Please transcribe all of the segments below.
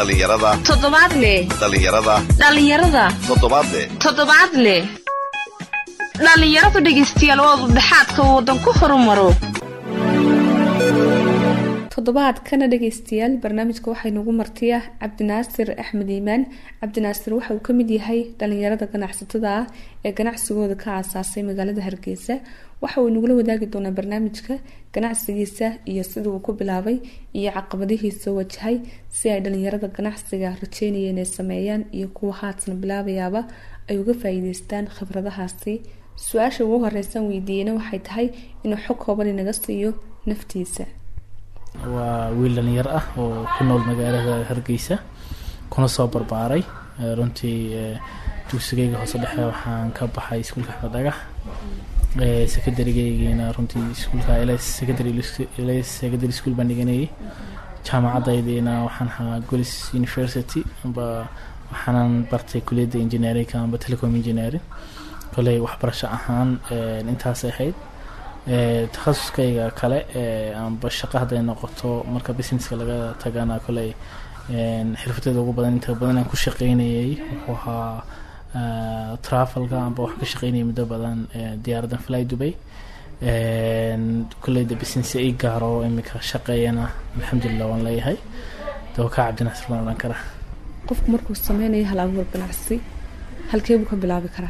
dhalinyarada toddobaadle dhalinyaradu dhegeystayaal waa udhaxaadka waddan ku horumaro toddobaadkana dhegeystayaal barnaamijka waxay nagu martiya Cabdinaasir Axmed Iimaan. Cabdinaasir waxa uu kamid yahay dhalinyarada ganacsatada ah ee ganacsigooda ka aasaasay magaalada Hargeysa. waxa uu nagu wadaagi doonaa barnaamijka ganacsigiisa iyo sida uu ku bilaabay iyo caqabadihiisa wajahay si ay dhalinyarada ganacsiga rajeynayeen inay sameeyaan iyo kuwa haatan bilaabayaba ay uga faa'iideystaan khibradahaasi. su'aasha ugu horeysan weydiiyeen waxay tahay inuu xog kooban inaga siiyo naftiisa. waa wiil dhalinyar ah oo ku nool magaalada Hargeysa kuna soo barbaaray runtii dugsigayga hoose dhexe waxaan ka baxay iskuulka Axmed Dhagax secondary-gayna runtii iskuulka secondary school baan dhiganayay. jaamacadaydina waxaan ahaa Golis University waxaan bartay kulliyadda engineering amba telecom engineering kolay waxbarasho ahaan intaas ahayd. takhasuskayga kale amba shaqada noqoto marka businesska laga tagana kolay xirfadeeda ugu badan inta badan aan ku shaqeynayay wuxuu ahaa travelka amba wax ka shaqeynayay muddo badan diyaaradan Fly Dubai. kolay business ay gaaro imika shaqeeyana alxamdulillah waan leeyahay. dawka Cabdinaasir baan oran karaa. qofku markuu sameynayo hal abuur ganacsi halkee buu ka bilaabi karaa?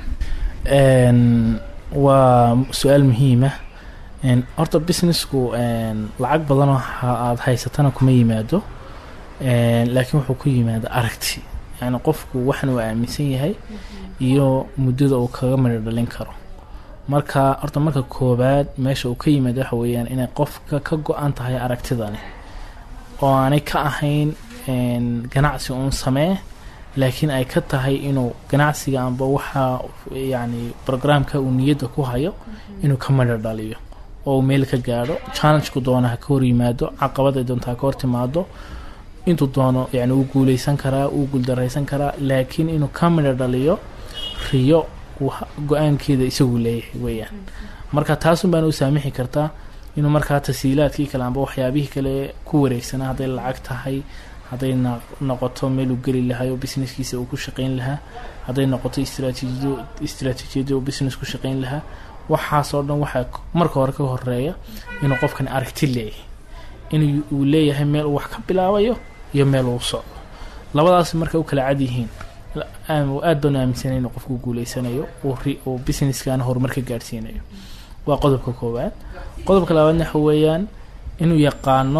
waa su'aal muhiim ah. horta businessku lacag badan oo aad haysatana kuma yimaado laakiin wuxuu ku yimaado aragti. yani qofku waxan uu aaminsan yahay iyo muddada uu kaga mari dhalin karo. marka horta marka koobaad meesha uu ka yimaado waxa weeyaan inay qofka ka go'an tahay aragtidani oo aanay ka ahayn ganacsi uun samee laakiin ay ka tahay inuu ganacsiga amba waxa yani programka uu niyada ku hayo inuu ka mari dhaliyo oo meel ka gaaro. challenge ku doonaha ka hor yimaado, caqabad ay doontaa ka hor timaado, intuu doono yani uu guuleysan karaa, uu guuldareysan karaa, laakiin inuu ka mari dhaliyo riyo go-aankeeda isagu leeyahay weeyaan. marka taasun baan u saamixi kartaa inuu markaa tasiilaadkii kale amba waxyaabihii kale ku wareegsanaa hadday lacag tahay, hadday noqoto meel uu geli lahaa oo businesskiisa uu ku shaqeyn lahaa, hadday noqoto istiraatiijiyada uu business ku shaqeyn lahaa. waxaasoo dhan waxaa marka hore ka horeeya inuu qofkan aragti leeyahay, inuu leeyahay meel uu wax ka bilaabayo iyo meel uu socdo. labadaas marka u kala cad yihiin aad baan aaminsanay inuu qofku guuleysanayo oo businesskan horumar ka gaarsiinayo. waa qodobka koowaad. qodobka labaadna waxa weeyaan inuu yaqaano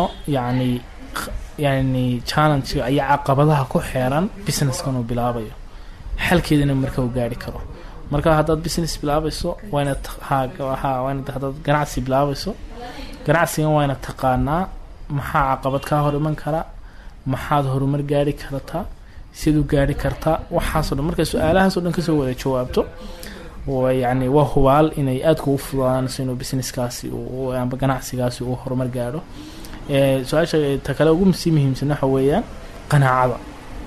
yani challenge iyo caqabadaha ku xeeran businesskan uu bilaabayo xalkeedana marka uu gaari karo. marka haddaad business bilaabayso waa inaad ganacsi bilaabayso, ganacsigan waa inaad taqaanaa maxaa caqabad kaa hor iman kara, maxaad horumar gaari kartaa, siduu gaari kartaa. waxaasoo dhan marka su-aalahaasoo dhan kasoo wada jawaabto yani waa hubaal inay aad kugu fududaanayso inuu businesskaasi amba ganacsigaasi uu horumar gaaro. su-aasha ta kale ugu sii muhiimsan waxa weeyaan qanaacada.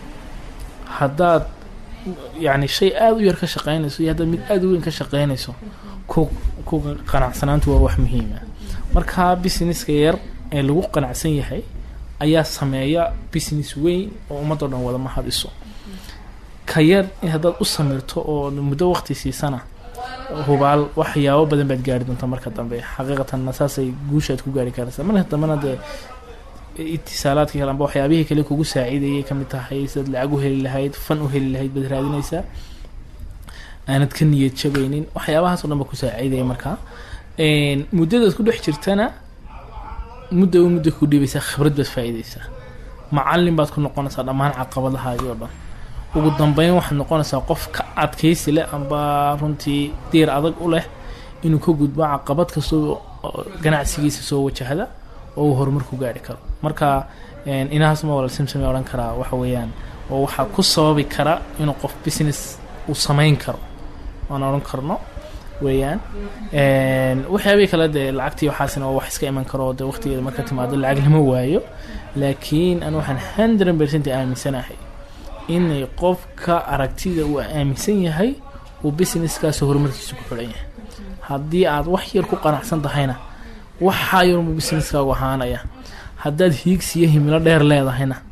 haddaad yani shay aad u yar ka shaqeynayso iyo haddaad mid aad u weyn ka shaqeynayso ku qanacsanaantu waa wax muhiim ah. marka businesska yar ee lagu qanacsan yahay ayaa sameeya business weyn oo ummadda dhan wada mahadiso. ka yar in haddaad u samirto oo muddo waqti siisana hubaal waxyaabo badan baad gaari doontaa marka dambe. xaqiiqatan saasay guushaad ku gaari karaysaa. marka dambena dee itisaalaadka kale amba waxyaabihii kale kugu saaciidayay ka mid tahay sidaad lacag u heli lahayd, fan u heli lahayd baad raadinaysaa, aanad ka niyad jabaynin. waxyaabahaas oo dhan ba ku saaciidaya. markaa muddadaad ku dhex jirtana muddo ku dhibaysaa, khibrad baad faa'iidaysaa, macallin baad ku noqonaysaa dhammaan caqabadahaagii oo dhan. ugu dambeyn waxaad noqonaysaa qof ka adkaysi leh amba runtii diir adag u leh inuu ka gudbo caqabad kastoo ganacsigiisa soo wajahda oo uu horumar ku gaari karo. marka inahaas ma wala simsame oran karaa waxa weeyaan oo waxa ku sababi kara inuu qof business uu sameyn karo aan oran karno weeyaan. waxyaabihii kale dee lacagtii waxaasina oo wax iska iman karo dee waqtigeeda marka timaado lacag lama waayo, laakiin aan waxaan 100% aaminsanahay inay qofka aragtida uu aaminsan yahay uu businesskaasi horumarkiisa ku xidhan yahay. haddii aad wax yar ku qanacsan tahayna waxaa yar businesskaagu ahaanaya. haddaad hiigsiyo himilo dheer leedahayna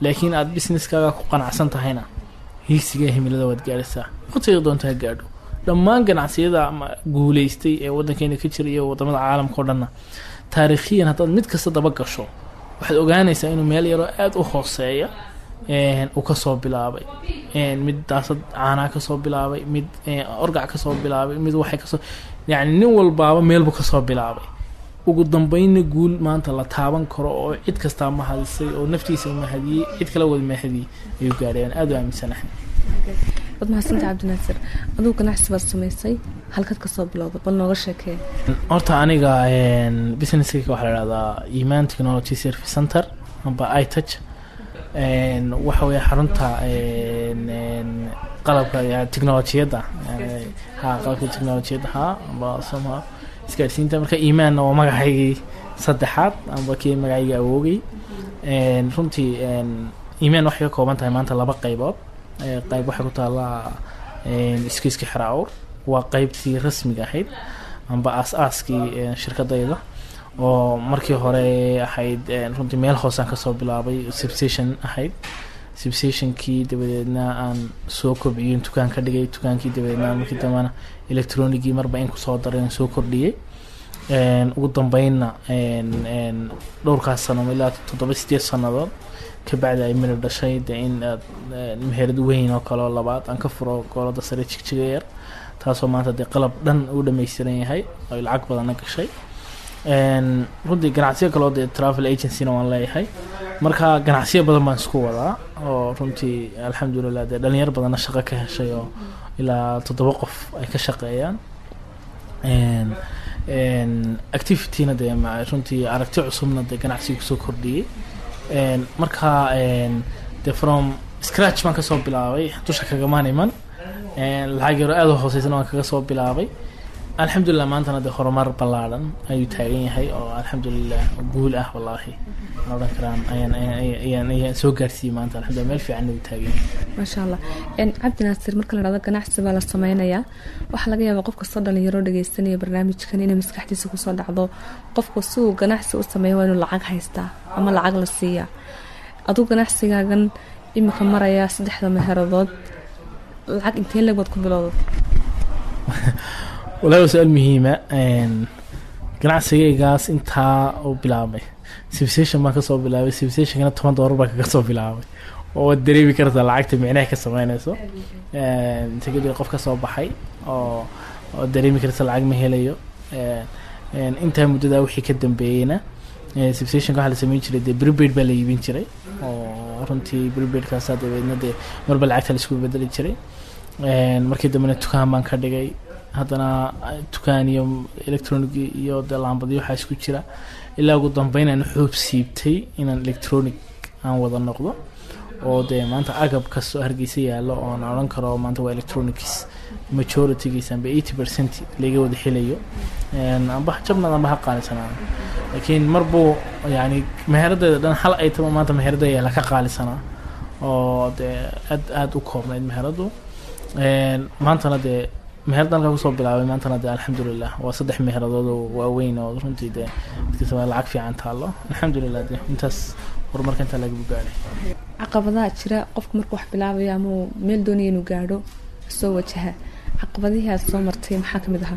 laakiin aad businesskaaga ku qanacsan tahayna hiigsiga himilada waad gaaraysaa waqtiga doonta ha gaadho dhammaan ganacsiyada guulaystay ee waddankeena ka jira iyo wadamada caalamka oo dhanna taariikhiyan haddaad mid kasta daba gasho waxaad ogaanaysaa inuu meel yaroo aada u hooseeya uu kasoo bilaabay mid daasad caanaa kasoo bilaabay mid orgac kasoo bilaabay mid waxay kasoo yani nin walbaaba meelbuu kasoo bilaabay ugu dambeynna guul maanta la taaban karo oo cid kastaa mahadisay oo naftiisa mahadiyey cid kala wada mahadiyey ayuu gaadhayaan aada u aaminsanahay waad mahadsanta cabdinaasir aduu ganacsi baad samaysay halkaad kasoo bilowda bal nooga sheekee horta aniga businesskayga waxaa la ihahdaa iman technology service center amba itouch waxa weya xarunta qalabka technolojiyadda qalabka technolojiyadda amba somehow isgaarsiinta marka imaanna waa magacaygii saddexaad amba kii magacaygii awoogay runtii imaan waxay ka kooban tahay maanta 2 qaybood qayb waxay ku taallaa iskiiska xiraawr waa qaybtii rasmiga ahayd amba aas-aaskii shirkadayda oo markii hore ahayd runtii meel hoosaan kasoo bilaabay substation ahayd substationkii dabadeedna aan soo kobciyey dukaan ka dhigay dukaankii dabadeedna markii dambena electronigii marba in kusoo daray soo kordhiyey ugu dambeynna dhowrkaas sano ilaa 7-8 sannadood kabacdi ay miri dhashay de in meherad weyn oo kaleo labaad aan ka furo goolada sare jigjiga yar taasoo maanta dee qalab dhan u dhammaystiran yahay oo lacag badanna gashay runtii ganacsiyo kaloo dee travel agencyna waan leeyahay marka ganacsiyo badan baan isku wadaa oo runtii alxamdulilah dee dhalinyar badanna shaqo ka heshay oo ilaa 7 qof ay ka shaqeeyaan activityna dee runtii aragti cusubna dee ganacsiga kusoo kordhiyey marka dee from scratch baan kasoo bilaabay dusha kagamaan iman lacag yaro aada u hooseysana waan kaga soo bilaabay alxamdulilah maantana dee horumar ballaadan ayuu taagan yahay oo alxamdulilah guul ah wallaahi odhan karaan ayaan soo gaarsiiyey maanta alxamdulilah meel fiican ayuu taagan yahay maasha allah cabdinaasir marka la dhahdo ganacsi baa la sameynayaa waxaa laga yaabaa qof kastoo dhalinyaro dhageysanaya barnaamijkan inay maskaxdiisa kusoo dhacdo qofku si uu ganacsi u sameeyo waa inuu lacag haystaa ama lacag la siiyaa aduu ganacsigaagan imika maraya 3 meheradood lacag intee leeg baad ku bilowda walahi su-aal muhiima ganacsigaygaas intaa u bilaabay substation baan kasoo bilaabay substationkana $10 baan kaga soo bilaabay oo waad dareemi kartaa lacagta micnaha ka sameynayso intagadii qof kasoo baxay oo dareemi karta lacag ma helayo intaa muddadaa wixii ka dambeeyeyna substationka waxaa la sameyn jiray dee prepaid baa la iibin jiray oo runtii prepaidkaasaa dabeedna dee marba lacagta la isku bedeli jiray markii dambena dukaan baan ka dhigay haddana dukaan iyo electronic iyo dee laambadyo waxaa isku jira ilaa ugu dambeyn aan xoob siibtay inaan electronic aan wada noqdo oo dee maanta agab kastoo hargeysa yaallo oon odhan karo maanta waa electronics majoritygiisa amba 80% laga wada helayo amba jabnad amba ha qaalisanaa laakiin marbuu yani meheradeeda dhan hal ay taba maanta meherada yaala ka qaalisanaa oo dee aad u koobnayd meheradu maantana dee meherad dalka kusoo bilaabay maantana dee alxamdulilah waa 3 meheradood oo waaweyn oo runtii dee dadkiisa lacag fiican taallo alxamdulilah dee intaas horumarka intaa laga gaaray caqabadaha jira qofku markuu wax bilaabayo ama meel doonaya inuu gaadho soo wajaha caqabadihii aad soo martay maxaa ka mid ahaa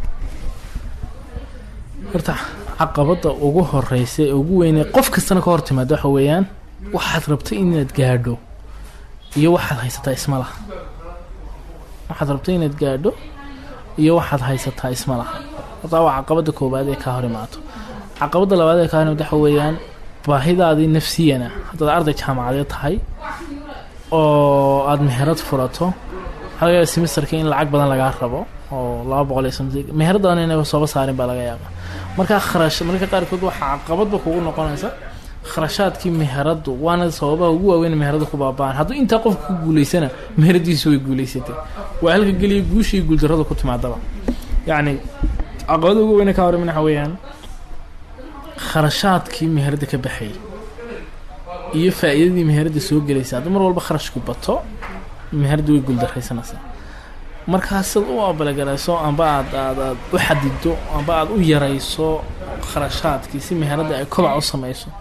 horta caqabada ugu horeysa ee ugu weyn ee qof kastana ka hor timaado waxa weeyaan waxaad rabtay inaad gaadho iyo waxaad haysataa isma laha waxaad rabtay inaad gaadho iyo waxaad haysataa isma laha horta waa caqabada koowaad ee kaa hor imaato caqabada labaad ee kaa hor imaato waxa weeyaan baahidaadii nafsiyana haddaad arday jaamacadeed tahay oo aada meherad furato waxaa laga yaaba semesterka in lacag badan lagaa rabo oo 200 meheradana inay sooba saarin baa laga yaabaa markaa kharash marka qaarkood waxaa caqabadba kugu noqonaysa kharashaadkii meheradu waana sababaha ugu waaweyn meherada ku baaba'an hadduu intaa qofka ku guulaysana meheradiisu way guulaysatay waa halka geliya guusha iyo guuldarrada ku timaadaba yacni caqabada ugu weyne ka horimin waxa weeyaan kharashaadkii meherada ka baxayay iyo faa'iidadii meherada soo gelaysa haddii mar walba kharashku bato meherada way guuldarraysanaysaa markaas sad u abalagarayso amba aad u xadido amba aad u yarayso kharashaadkii si meherada ay kobac u samayso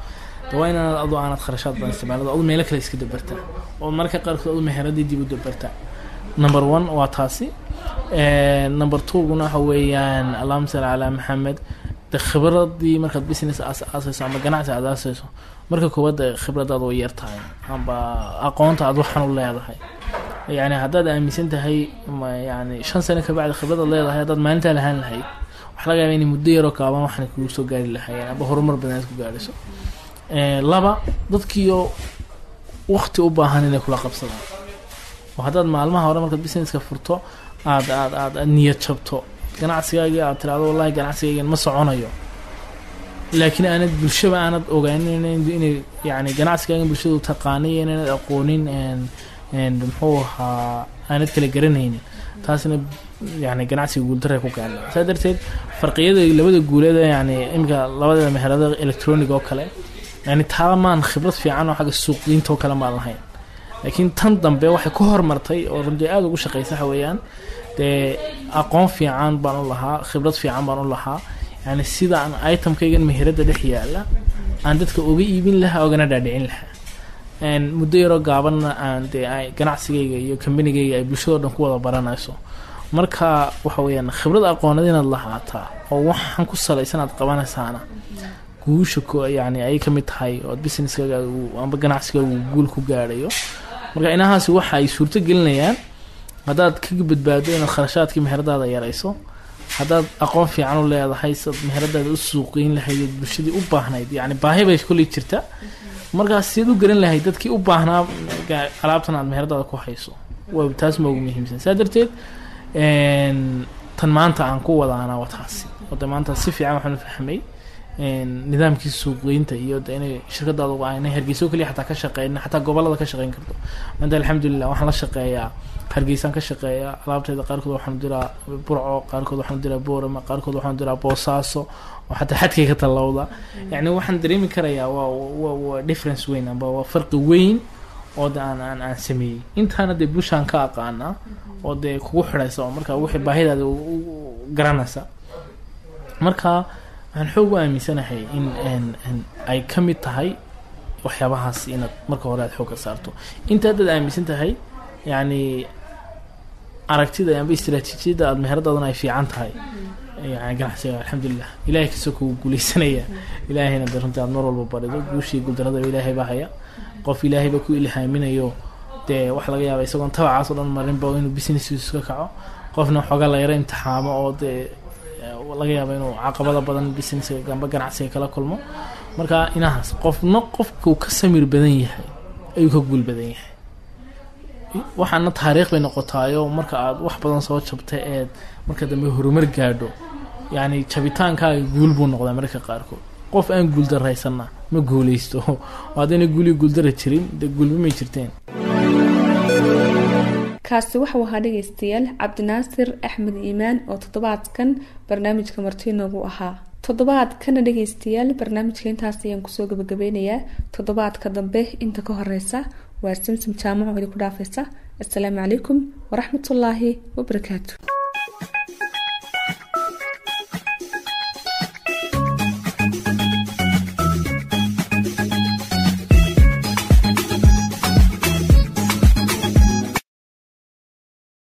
dawayna adu aanad kharashaad badan isticmaalada adu meel kale iska dabarta oo marka qaarkood adu meheradii dib u dabarta number 1 waa taasi number 2 guna waxa weeyaan allahumma salli ala maxamed khibradii marka business aasayso ama ganacsi aad aasayso marka koowaad khibradaadu way yartahay amba aqoonta aad waxan u leedahay yani haddaad aaminsan tahay yani 5 sano ka bacdi khibrad leedahay haddaad maalinta lahaan lahayd wax laga yaabaa in muddo yar oo kaaban waxan kugu soo gaari lahaayeen aba horumar badan ku gaariso laba dadkiyo waqti u baahan inay kula qabsadaan oo haddaad maalmaha hore marka businesska furto aad niyad jabto ganacsigaaga aad tiraado wallahi ganacsigaaga ma soconayo laakiin aanad bulshada aanad ogaanin inay yani ganacsigaaga bulshadu taqaanayeen inay aqoonin muxuu ahaa aanad kala garanaynin taasina yani ganacsiga guuldarray ku gaadha saa darteed farqiyada labada guuleed yani imika labada meherada electronic oo kale yani taamaan khibrad fiican oo xagga suuqgeynta oo kale ma lahayn laakiin tan dambe waxay ku hormartay oo runtii aad ugu shaqeysa weeyaan aqoon fiican baan u lahaa khibrad fiican baan u lahaa yani sida aan itemkaygan meherada dhex yaala aan dadka uga iibin lahaa ogana dhaadhicin lahaa muddo yaroo gaabanna aan ganacsigayga iyo kambanigayga ay bulshado dhan ku wada baranayso marka waxa weeyaan khibrad aqoonad inaad lahaataa oo waxaan ku salaysan aad qabanaysaana guusha yani ay ka mid tahay oo businesskaaga amba ganacsigaaga guul ku gaadhayo marka inahaasi waxa ay suurto gelinayaan haddaad kaga badbaado inaad kharashaadkii meheradaada yarayso haddaad aqoon fiican u leedahay sad meheradaada u suuqeyn lahayd bulshadii u baahnayd yani baahi bay kulli jirta markaas siad u garan lahayd dadkii u baahnaa alaabtan aad meheradaada ku hayso waa taas ma ugu muhiimsan saa darteed tan maanta aan ku wadaana waa taasi oo maanta si fiican waxaan u fahmay nidaamkii suuqgeynta iyo inay shirkadaadu aanay hargeyso kaliya xataa ka shaqeyn xataa gobolada ka shaqeyn karto maanta alxamdulillah waxaan la shaqeeyaa hargeysaan ka shaqeeyaa alaabteeda qaarkood waxaan diraa burco qaarkood waxaan diraa boorama qaarkood waxaan diraa boosaaso oo xataa xadkay ka talowda yani waxaan dareemi karayaa waa difference weyn amba waa farqi weyn oo aan sameeyey intaana dee bulshaan ka aqaanaa oo dee kugu xidhaysa oo marka wixii baahidaada garanaysa marka waxaan xoog u aaminsanahay in ay ka mid tahay waxyaabahaas inaad marka hore aad xoogga saarto inta haddaad aaminsan tahay yani aragtida amba istiraatiijiyadda aad meheradaadana ay fiican tahay yani ganacsiga alxamdulilah ilahay kasoo kugu guuleysanaya ilaahayna de runtii aad mar walba barido guushii guuldarada ilaahay baa haya qof ilaahay baa ku ilhaaminayo dee waxa laga yaaba isagoon tabacaas oo dhan marinba inuu businesskiisu ka kaco qofna xoogaa la yaro imtixaamo oo dee laga yaaba inuu caqabada badan businesska amba ganacsiga kala kulmo marka inahaas qofna qofkuu ka samir badan yahay ayuu ka guul badan yahay waxaana taariikh bay noqotaayo marka aad wax badan soo jabtay eed marka dambe horumar gaadho yani jabitaankaaga guul buu noqdaa mararka qaarkood qof aan guuldaraysanna ma guuleysto haddayna guuldara jirin dee guulba may jirteen kaasi waxau ahaa dhegeystayaal cabdinaasir axmed iimaan oo toddobaadkan barnaamijka marti noogu ahaa toddobaadkana dhegeystayaal barnaamijka intaas ayaan kusoo gabagabeynayaa toddobaadka dambe inta ka horeysa waa samsam jaamaco idinku dhaafaysa assalaamu calaykum waraxmatullaahi wabarakaatu